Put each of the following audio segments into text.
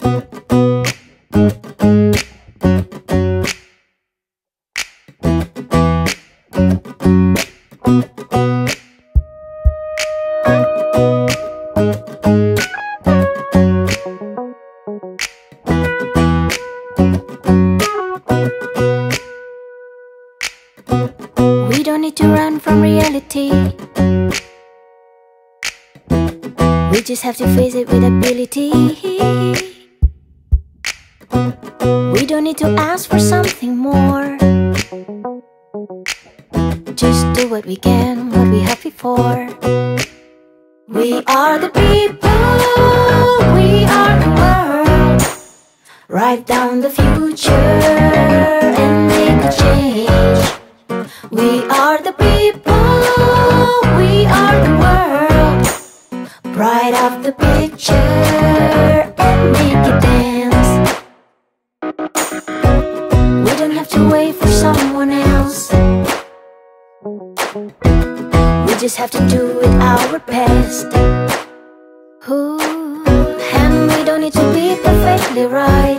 We don't need to run from reality. We just have to face it with ability. We don't need to ask for something more. Just do what we can, what we have before. We are the people, we are the world. Write down the future and make a change. We are the people, we are the world. Bright up the picture and make it dance. We don't have to wait for someone else. We just have to do it our best. Ooh, and we don't need to be perfectly right.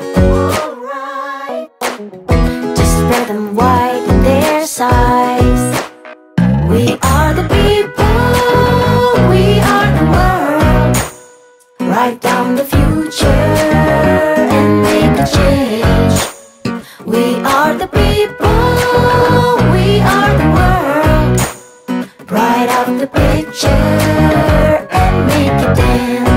Just spread them wide in their size. We are the people, we are the world. Write down the future and make a change. We are the people, we are the world. Bright up the picture and make it dance.